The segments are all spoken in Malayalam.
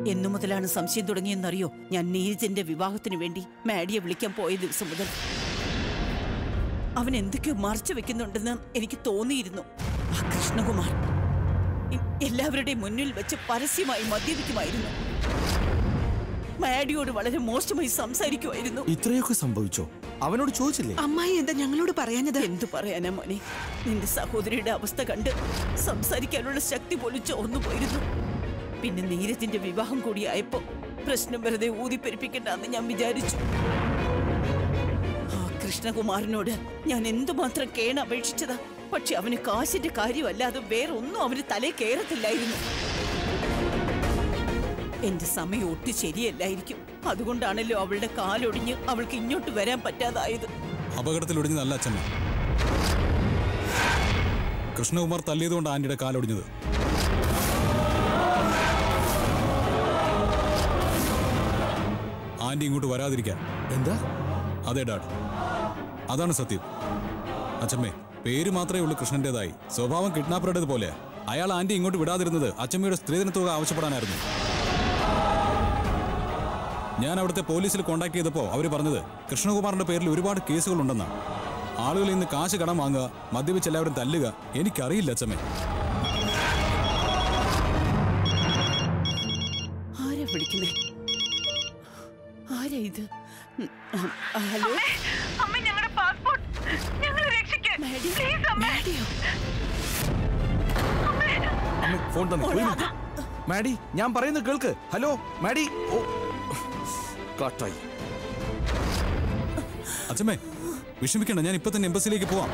എന്നു മുതലാണ് സംശയം തുടങ്ങിയെന്നറിയോ? ഞാൻ നീരജിന്റെ വിവാഹത്തിനു വേണ്ടി മാഡിയെ വിളിക്കാൻ പോയ ദിവസം മുതൽ അവൻ എന്തൊക്കെയോ മറച്ചു വെക്കുന്നുണ്ടെന്ന് എനിക്ക് തോന്നിയിരുന്നു. ആ കൃഷ്ണകുമാർ എല്ലാവരുടെയും മുന്നിൽ വെച്ച് പരസ്യമായി മദ്യപിക്കുമായിരുന്നു. മാഡിയോട് വളരെ മോശമായി സംസാരിക്കുമായിരുന്നു. ഇത്രയൊക്കെ സംഭവിച്ചോ? അവനോട് ചോദിച്ചില്ലേ? അമ്മായി എന്താ ഞങ്ങളോട് പറയാഞ്ഞത്? എന്തു പറയാനാ മോനെ, നിന്റെ സഹോദരിയുടെ അവസ്ഥ കണ്ട് സംസാരിക്കാനുള്ള ശക്തി പോലും ചോർന്നു പോയിരുന്നു. പിന്നെ നീരജിന്റെ വിവാഹം കൂടിയായപ്പോ പ്രശ്നം വെറുതെ ഊതിപ്പെരിപ്പിക്കണ്ടെന്ന് ഞാൻ വിചാരിച്ചു. ആ കൃഷ്ണകുമാരനോട് ഞാൻ എന്തുമാത്രം കേണപേക്ഷിച്ചതാ. പക്ഷെ അവന് കാശിന്റെ കാര്യമല്ലാതെ വേറൊന്നും അവന് തലേ കയറത്തില്ലായിരുന്നു. എന്റെ സമയം ഒട്ടും ശരിയല്ലായിരിക്കും. അതുകൊണ്ടാണല്ലോ അവളുടെ കാലൊടിഞ്ഞ് അവൾക്ക് ഇങ്ങോട്ട് വരാൻ പറ്റാതായത്. അപകടത്തിലൊടിഞ്ഞതല്ല അച്ഛമ്മ, കൃഷ്ണകുമാർ തല്ലിയതുകൊണ്ട് ആന്റിയുടെ കാലൊടിഞ്ഞത്. ആന്റി ഇങ്ങോട്ട് വരാതിരിക്കാൻ. എന്താ? അതെ ഡാഡ്, അതാണ് സത്യം. അച്ഛമ്മേ, പേര് മാത്രമേ ഉള്ളൂ കൃഷ്ണന്റേതായി. സ്വഭാവം കിഡ്നാപ്പറുടേത് പോലെ. അയാൾ ആന്റി ഇങ്ങോട്ട് വിടാതിരുന്നത് അച്ഛമ്മയുടെ സ്ത്രീധന തുക ആവശ്യപ്പെടാനായിരുന്നു. ഞാൻ അവിടുത്തെ പോലീസിൽ കോൺടാക്ട് ചെയ്തപ്പോൾ അവർ പറഞ്ഞത് കൃഷ്ണകുമാറിന്റെ പേരിൽ ഒരുപാട് കേസുകളുണ്ടെന്നാണ്. ആളുകൾ ഇന്ന് കാശ് കടം വാങ്ങുക, മദ്യപിച്ച് എല്ലാവരും തല്ലുക. എനിക്കറിയില്ല അച്ഛമ്മേ. ആരാ വിളിക്കുന്നേ? ആരാ ഇത്? ഹലോ, അമ്മ, ഞങ്ങളുടെ പാസ്പോർട്ട് ഞങ്ങളെ രക്ഷിക്ക്. പ്ലീസ് അമ്മ. അമ്മ ഫോൺ തന്നെ. മാഡി, ഞാൻ പറയുന്നത് കേൾക്ക്. Hello Maddy. ഓ, കാട്ടായി. അച്ഛമ്മേ, വിഷമിക്കണ്ട, ഞാൻ ഇപ്പൊ തന്നെ എംബസിയിലേക്ക് പോവാം.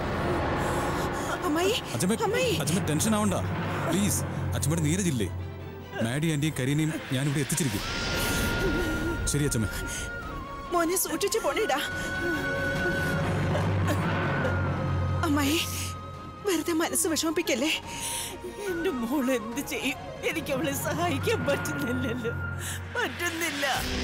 അച്ഛമ്മ ടെൻഷൻ ആവണ്ട പ്ലീസ്. അച്ഛമ്മയുടെ നീരജില്ലേ? മാഡി ആന്റിയും കരീനയും ഞാനിവിടെ എത്തിച്ചിരിക്കും. ശരി അച്ഛമ്മേ. മോനെ സൂക്ഷിച്ചു പോണിടാ. അമ്മായി, വെറുതെ മനസ്സ് വിഷമിപ്പിക്കല്ലേ. എന്റെ മോള് എന്ത് ചെയ്യും? എനിക്ക് അവളെ സഹായിക്കാൻ പറ്റുന്നില്ലല്ലോ. പറ്റുന്നില്ല.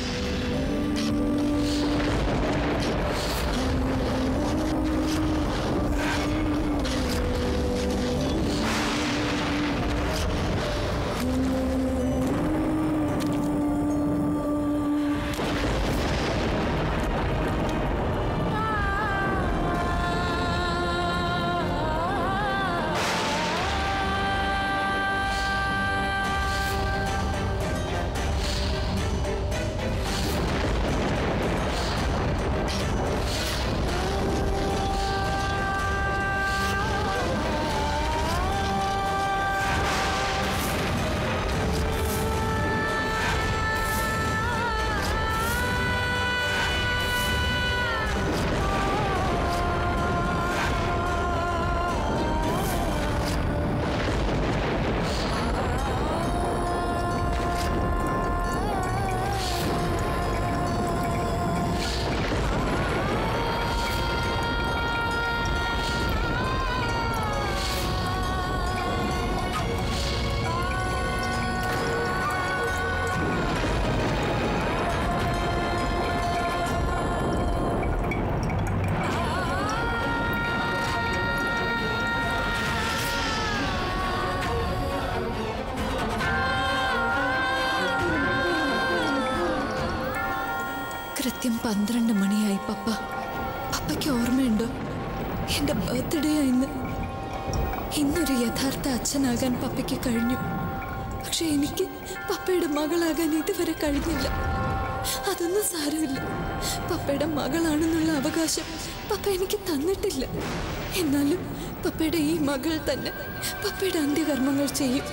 കൃത്യം 12 മണിയായി പപ്പ. പപ്പയ്ക്ക് ഓർമ്മയുണ്ടോ? എൻ്റെ ബർത്ത്ഡേ ആയിരുന്നു. ഇന്നൊരു യഥാർത്ഥ അച്ഛനാകാൻ പപ്പയ്ക്ക് കഴിഞ്ഞു. പക്ഷെ എനിക്ക് പപ്പയുടെ മകളാകാൻ ഇതുവരെ കഴിഞ്ഞില്ല. അതൊന്നും സാരമില്ല. പപ്പയുടെ മകളാണെന്നുള്ള അവകാശം പപ്പ എനിക്ക് തന്നിട്ടില്ല. എന്നാലും പപ്പയുടെ ഈ മകൾ തന്നെ പപ്പയുടെ അന്ത്യകർമ്മങ്ങൾ ചെയ്യും.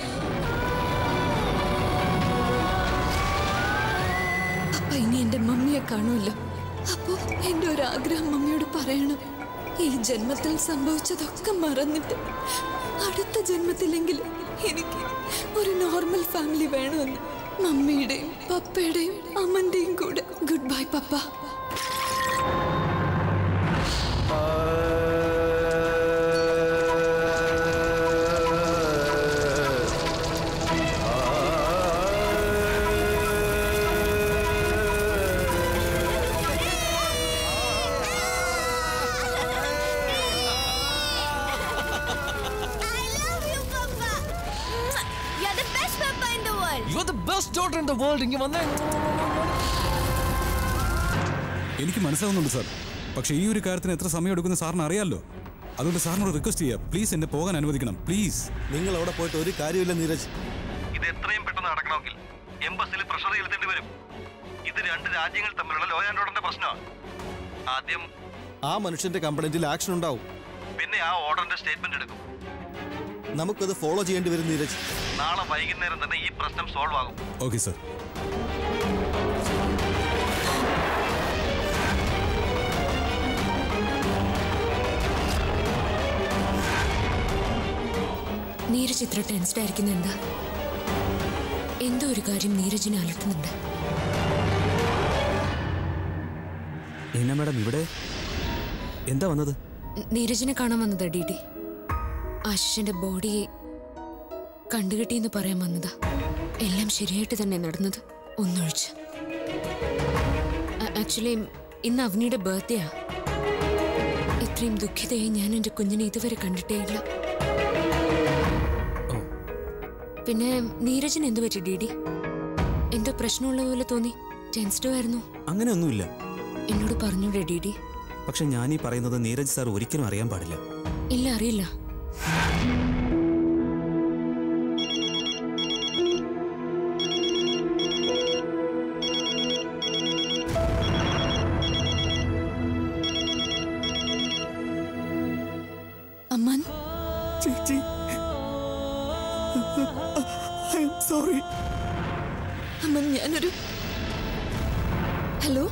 ഇനി എന്റെ മമ്മിയെ കാണൂല്ലോ. അപ്പോ എന്റെ ഒരു ആഗ്രഹം മമ്മിയോട് പറയണം. ഈ ജന്മത്തിൽ സംഭവിച്ചതൊക്കെ മറന്നിട്ട് അടുത്ത ജന്മത്തിലെങ്കിലും എനിക്ക് ഒരു നോർമൽ ഫാമിലി വേണമെന്ന്. മമ്മിയുടെയും പപ്പയുടെയും അമ്മന്റെയും കൂടെ. Good bye papa. You You're the best daughter in the world. ഇങ്ങ് വന്നേ. എനിക്ക് മനസ്സിലാവുന്നുണ്ട് സാർ, പക്ഷേ ഈ ഒരു കാര്യത്തിന് എത്ര സമയം എടുക്കുന്ന സാറിന് അറിയാമല്ലോ. അതുകൊണ്ട് സാറിനോട് റിക്വസ്റ്റ് ചെയ്യാം, പ്ലീസ് എന്നെ പോകാൻ അനുവദിക്കണം, പ്ലീസ്. നിങ്ങൾ അവിടെ പോയിട്ട് ഒരു കാര്യമില്ല നീരജ്. ഇത് എത്രയും പെട്ടെന്ന് നടക്കണമെങ്കിൽ എംബസിൽ പ്രഷർ ചെലുത്തേണ്ടി വരും. ഇത് രണ്ട് രാജ്യങ്ങൾ തമ്മിലുള്ള ലോ ആൻഡ് ഓർഡറിന്റെ പ്രശ്നമാണ്. ആദ്യം ആ മനുഷ്യന്റെ കംപ്ലൈന്റിൽ ആക്ഷൻ ഉണ്ടാവും. പിന്നെ ആ ഓർഡറിന്റെ സ്റ്റേറ്റ്മെന്റ് എടുക്കും. നമുക്കത് ഫോളോ ചെയ്യേണ്ടി വരും നീരജ്. നാളെ വൈകുന്നേരം തന്നെ ഈ പ്രശ്നം സോൾവ് ആകും. Okay sir. നീരജ് ഇത്ര ടെൻസ്ഡ് ആയിരിക്കുന്ന എന്താ? എന്തോ ഒരു കാര്യം നീരജിനെ അലട്ടുന്നുണ്ട്. എന്നാ മാഡം ഇവിടെ എന്താ വന്നത്? നീരജിനെ കാണാൻ വന്നതാ ഡി. ആശിഷിന്റെ ബോഡിയെ കണ്ടുകിട്ടിയെന്ന് പറയാൻ വന്നതാ. എല്ലാം ശരിയായിട്ട് തന്നെ നടന്നത്, ഒന്നൊഴിച്ച്. ആക്ച്വലി ഇന്ന് അവനിയുടെ ബർത്ത്ഡേയാ. ഇത്രയും ദുഃഖിതയെ ഞാൻ എൻ്റെ കുഞ്ഞിനെ ഇതുവരെ കണ്ടിട്ടേ ഇല്ല. പിന്നെ നീരജിന് എന്തു പറ്റി ഡി? എന്തോ പ്രശ്നമുള്ള പോലെ തോന്നി. ടെൻസ്ഡോ ആയിരുന്നു? അങ്ങനെയൊന്നുമില്ല. എന്നോട് പറഞ്ഞൂടെ ഡി? പക്ഷെ ഞാനീ പറയുന്നത് നീരജ് സാർ ഒരിക്കലും അറിയാൻ പാടില്ല. ഇല്ല, അറിയില്ല. അമ്മൻ, ചേച്ചി, സോറി. അമ്മൻ, ഞാനൊരു ഹലോ.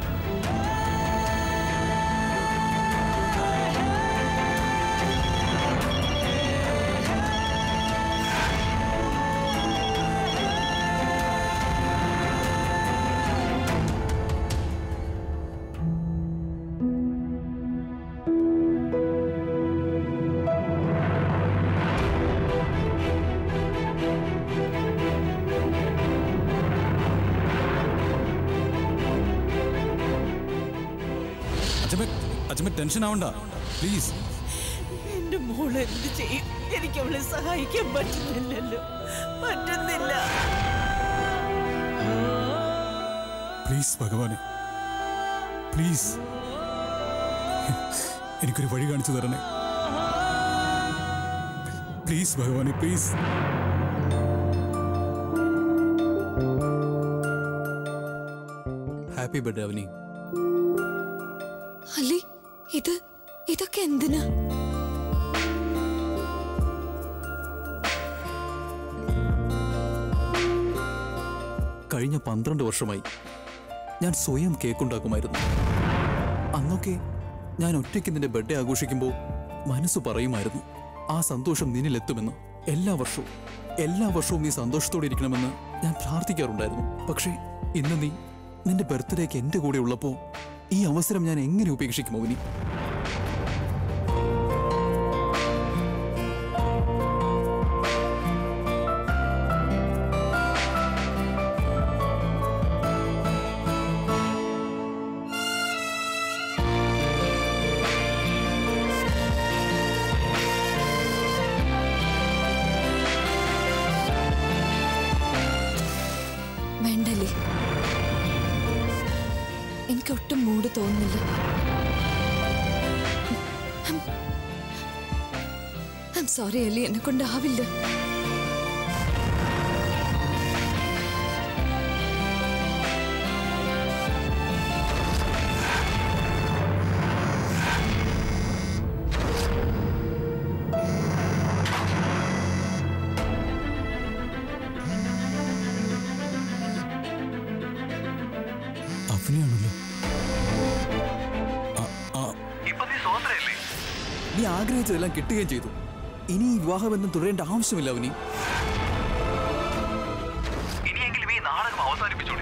അച്ഛമ്മ ടെൻഷൻ ആവണ്ട, പ്ലീസ്. എന്റെ മോള് എന്ത് ചെയ്യും? എനിക്ക് അവളെ സഹായിക്കാൻ പറ്റുന്നില്ലല്ലോ, പറ്റുന്നില്ല. പ്ലീസ് ഭഗവാനെ, പ്ലീസ് എനിക്കൊരു വഴി കാണിച്ചു തരണേ. പ്ലീസ് ഭഗവാനെ, please. Happy birthday Avani. Ali, ഇതൊക്കെ എന്തിനാ? കഴിഞ്ഞ 12 വർഷമായി ഞാൻ സ്വയം കേക്കുണ്ടാക്കുമായിരുന്നു. അന്നൊക്കെ ഞാൻ ഒറ്റയ്ക്ക് നിന്റെ ബർത്ത്ഡേ ആഘോഷിക്കുമ്പോൾ മനസ്സ് പറയുമായിരുന്നു, ആ സന്തോഷം നിന്നിലെത്തുമെന്ന്. എല്ലാ വർഷവും നീ സന്തോഷത്തോടെ ഇരിക്കണമെന്ന് ഞാൻ പ്രാർത്ഥിക്കാറുണ്ടായിരുന്നു. പക്ഷേ ഇന്ന് നീ നിന്റെ ബർത്ത്ഡേക്ക് എൻ്റെ കൂടെ ഉള്ളപ്പോൾ ഈ അവസരം ഞാൻ എങ്ങനെ ഉപേക്ഷിക്കും അവനി? വേണ്ടല്ലേ, എനിക്ക് ഒട്ടും മൂഡ് തോന്നുന്നില്ല. സോറി അലി, എന്നെ കൊണ്ടാവില്ല. അവനെയാണല്ലോ. നീ ആഗ്രഹിച്ചതെല്ലാം കിട്ടുകയും ചെയ്തു. ഇനി ഈ വിവാഹബന്ധം തുടരേണ്ട ആവശ്യമില്ല അവനി. ഇനിയെങ്കിലും ഈ നാടകം അവസാനിപ്പിച്ചോളെ.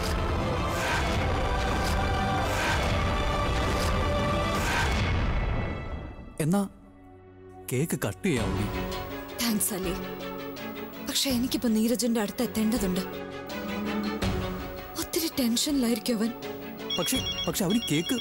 എന്നാ കേക്ക് കട്ട് ചെയ്യാം. താങ്ക്സ് അലി, പക്ഷെ എനിക്കിപ്പോ നീരജിന്റെ അടുത്ത് എത്തേണ്ടതുണ്ട്. ഒത്തിരി ടെൻഷനിലായിരിക്കും അവൻ. പക്ഷെ അവന് കേക്ക്.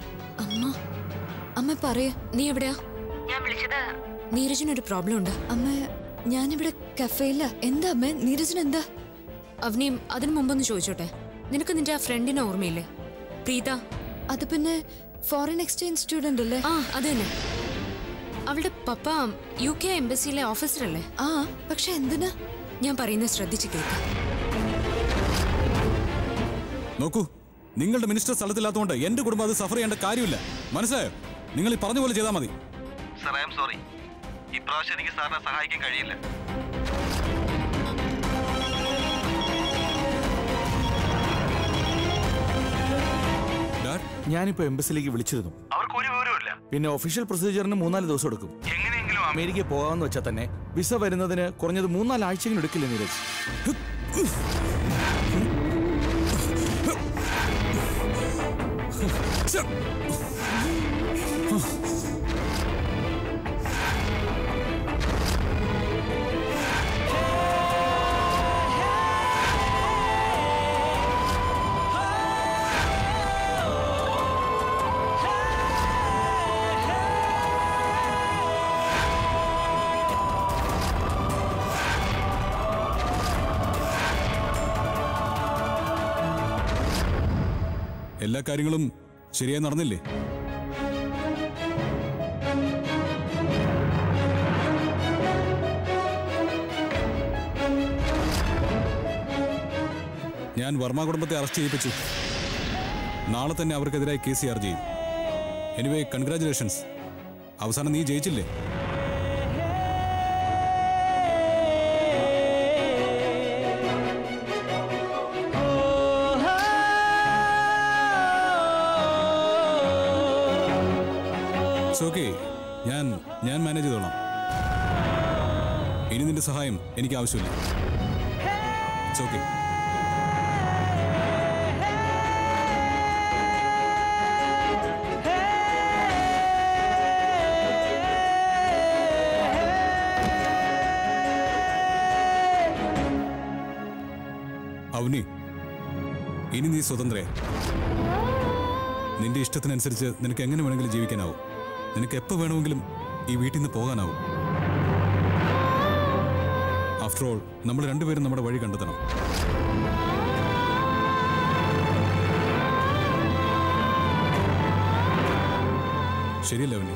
അമ്മ പറയ, നീ എവിടെയാ? ഞാൻ വിളിച്ചത് നീരജിനൊരു പ്രോബ്ലം ഉണ്ട്. അമ്മ, ഞാനിവിടെ കഫേയില്ല. എന്താ അമ്മ? നീരജിന് എന്താ? അവനെയും അതിനു മുമ്പൊന്ന് ചോദിച്ചോട്ടെ, നിനക്ക് നിന്റെ ആ ഫ്രണ്ടിനെ ഓർമ്മയില്ലേ, പ്രീത? അത് പിന്നെ ഫോറിൻ എക്സ്ചേഞ്ച് സ്റ്റുഡന്റ് അല്ലേ? ആ അത് തന്നെ. അവളുടെ പപ്പ UK എംബസിയിലെ ഓഫീസറല്ലേ? ആ, പക്ഷെ എന്തിനാ? ഞാൻ പറയുന്നത് ശ്രദ്ധിച്ച് കേൾക്കാം. നോക്കൂ, നിങ്ങളുടെ മിനിസ്റ്റർ സ്ഥലത്തില്ലാത്തതുകൊണ്ട് എന്റെ കുടുംബം അത് സഫർ ചെയ്യേണ്ട കാര്യമില്ല. മനസ്സിലായോ? നിങ്ങൾ ഈ പറഞ്ഞ പോലെ ചെയ്താൽ മതി. Sir, I am sorry. ഇപ്രാവശ്യം എനിക്ക് സാറിനെ സഹായിക്കാൻ കഴിയില്ല. ഞാനിപ്പോ എംബസിലേക്ക് വിളിച്ചിരുന്നു. അവർക്ക് ഒരു വിവരവുമില്ല. പിന്നെ ഒഫീഷ്യൽ പ്രൊസീജിയറിന് 4-5 ദിവസം എടുക്കും. എങ്ങനെയെങ്കിലും അമേരിക്കയിൽ പോകാമെന്ന് വെച്ചാൽ തന്നെ വിസ വരുന്നതിന് കുറഞ്ഞത് 3-4 ആഴ്ചയെങ്കിലും എടുക്കില്ല നീരജ്. എല്ലാ കാര്യങ്ങളും ശരിയായി നടന്നില്ലേ? ഞാൻ വർമ്മ കുടുംബത്തെ അറസ്റ്റ് ചെയ്യിപ്പിച്ചു. നാളെ തന്നെ അവർക്കെതിരായി കേസ് ചാർജ് ചെയ്യും. Anyway, congratulations. അവസാനം നീ ജയിച്ചില്ലേ? ഓക്കെ, ഞാൻ മാനേജ് ചെയ്തോളാം. ഇനി നിന്റെ സഹായം എനിക്ക് ആവശ്യമില്ല. It's okay. അവനി, ഇനി നീ സ്വതന്ത്രയാ. നിന്റെ ഇഷ്ടത്തിനനുസരിച്ച് നിനക്ക് എങ്ങനെ വേണമെങ്കിലും ജീവിക്കാനാവും. നിനക്ക് എപ്പോൾ വേണമെങ്കിലും ഈ വീട്ടിൽ നിന്ന് പോകാനാവും. ആഫ്റ്റർ ഓൾ, നമ്മൾ രണ്ടുപേരും നമ്മുടെ വഴി കണ്ടെത്തണം. ശരിയല്ല അവന്?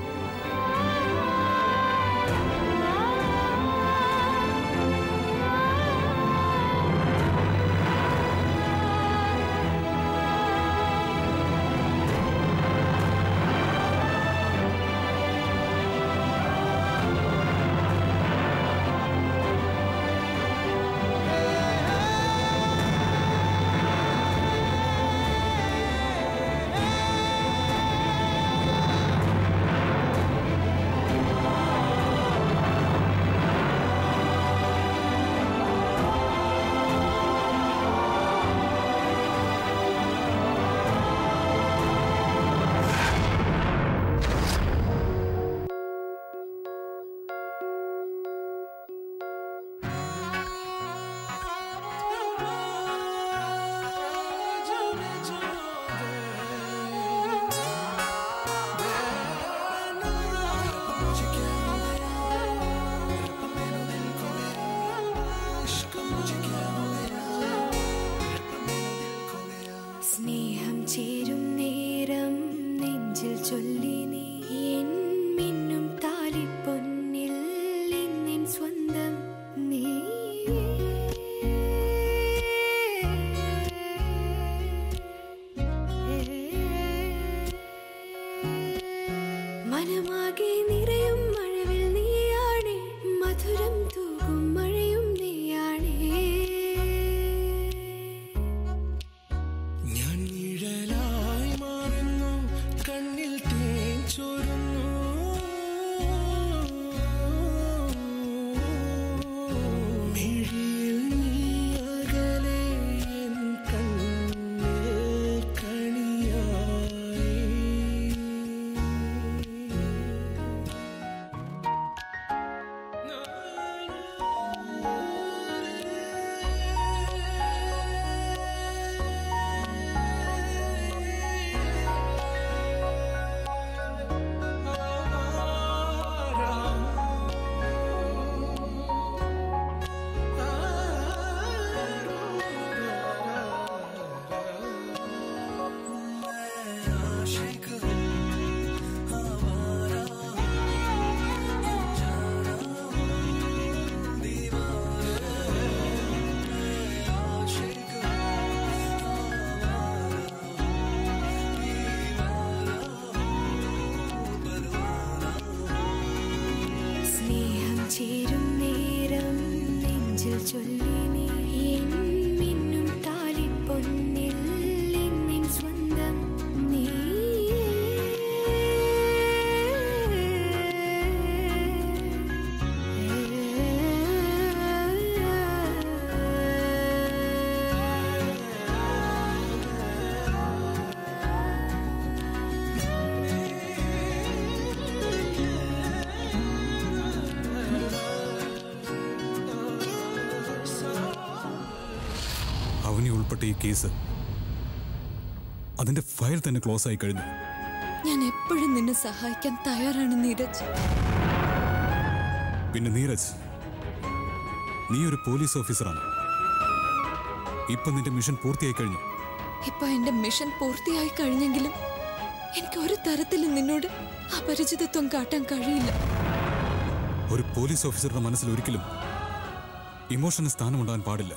അവനി ഉൾപ്പെട്ട ഈ കേസ് അതിന്റെ ഫയൽ തന്നെ ക്ലോസ് ആയി കഴിഞ്ഞു. ഞാൻ എപ്പോഴും നിന്നെ സഹായിക്കാൻ തയ്യാറാണ് നീരജ്. പിന്നെ നീരജ്, നീ ഒരു പോലീസ് ഓഫീസറാണ്. ഇപ്പൊ നിന്റെ മിഷൻ പൂർത്തിയായി കഴിഞ്ഞു. ഇപ്പൊ എന്റെ മിഷൻ പൂർത്തിയായി കഴിഞ്ഞെങ്കിലും എനിക്ക് ഒരു തരത്തിലും നിന്നോട് അപരിചിതത്വം കാട്ടാൻ കഴിയില്ല. ഒരു പോലീസ് ഓഫീസറുടെ മനസ്സിൽ ഒരിക്കലും ഇമോഷന് സ്ഥാനമുണ്ടാകാൻ പാടില്ല.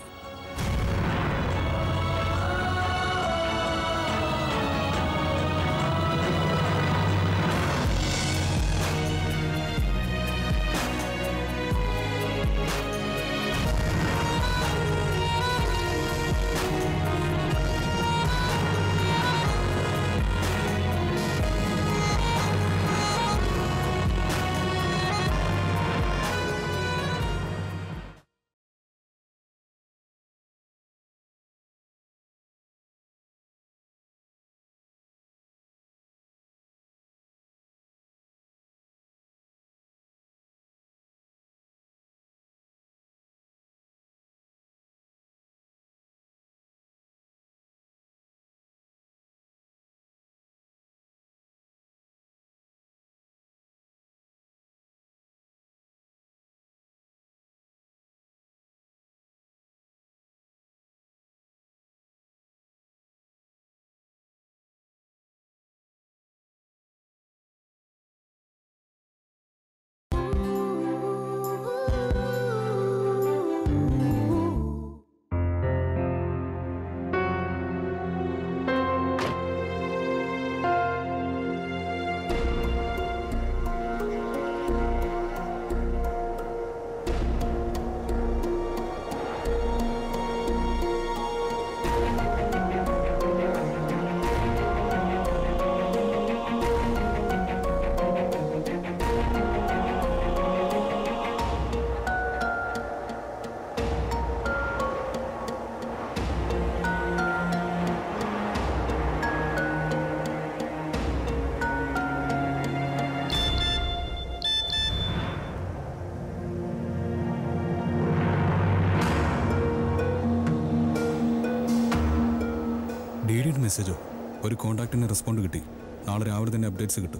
മെസ്സേജോ ഒരു കോൺടാക്റ്റിന് റെസ്പോണ്ട് കിട്ടി. നാളെ രാവിലെ തന്നെ അപ്ഡേറ്റ്സ് കിട്ടും.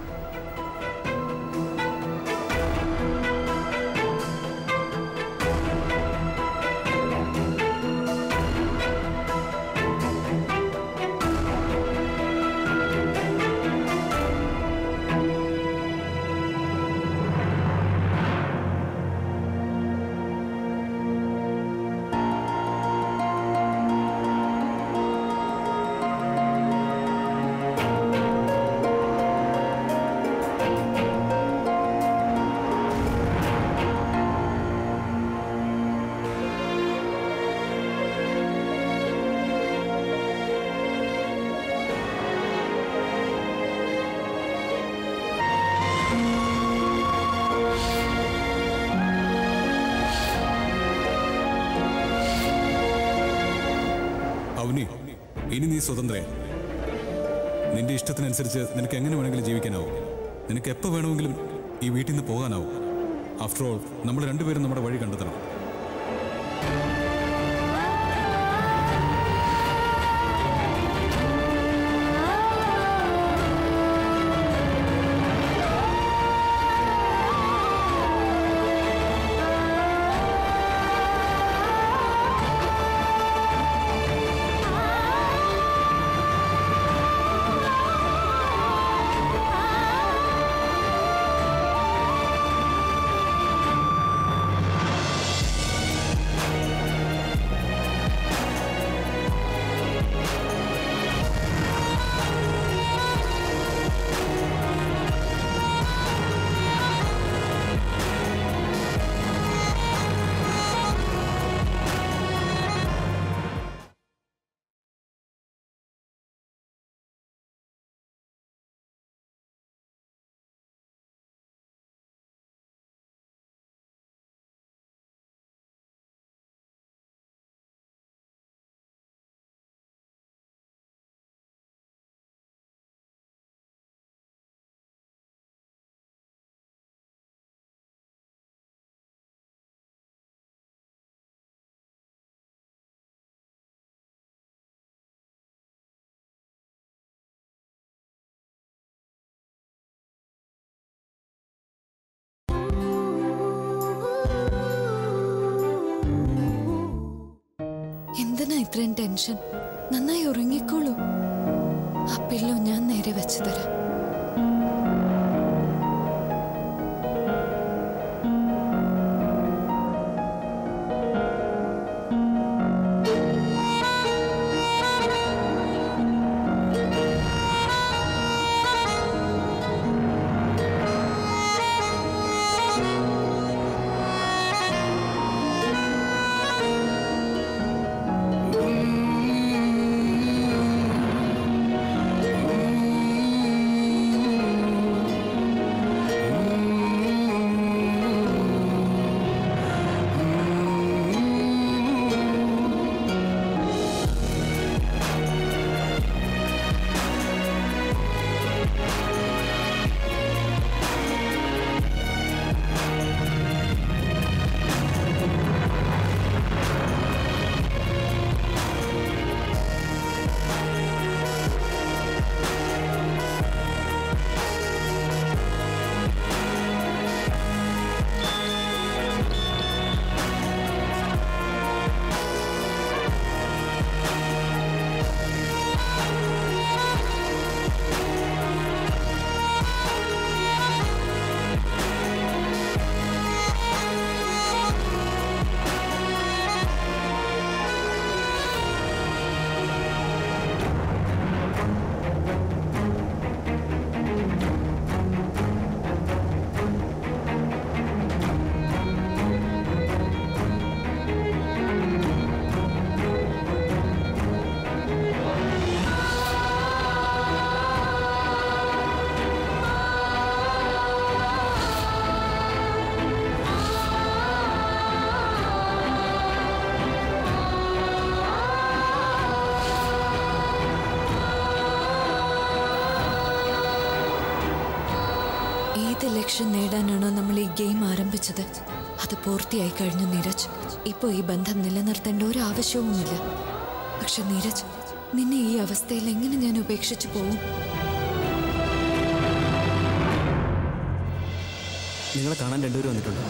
ഇനി നീ സ്വതന്ത്രയാ. നിന്റെ ഇഷ്ടത്തിനനുസരിച്ച് നിനക്ക് എങ്ങനെ വേണമെങ്കിലും ജീവിക്കാനാവും. നിനക്ക് എപ്പോൾ വേണമെങ്കിലും ഈ വീട്ടിൽ നിന്ന് പോകാനാവും. ആഫ്റ്റർ ഓൾ നമ്മൾ രണ്ടുപേരും നമ്മുടെ വഴി കണ്ടെത്തണം. ഇത്രയും ടെൻഷൻ? നന്നായി ഉറങ്ങിക്കോളൂ. ആ പില്ലോ ഞാൻ നേരെ വെച്ചു തരാം. ലക്ഷ്യം നേടാനാണോ നമ്മൾ ഈ ഗെയിം ആരംഭിച്ചത്? അത് പൂർത്തിയായി കഴിഞ്ഞു നീരജ്. ഇപ്പോൾ ഈ ബന്ധം നിലനിർത്തേണ്ട ഒരു ആവശ്യവുമില്ല. പക്ഷെ നീരജ്, നിന്നെ ഈ അവസ്ഥയിൽ എങ്ങനെ ഞാൻ ഉപേക്ഷിച്ചു പോവും? നിങ്ങളെ കാണാൻ രണ്ടുപേരും വന്നിട്ടുണ്ട്.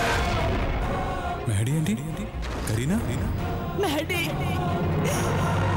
Madey anti, Kareena, Madey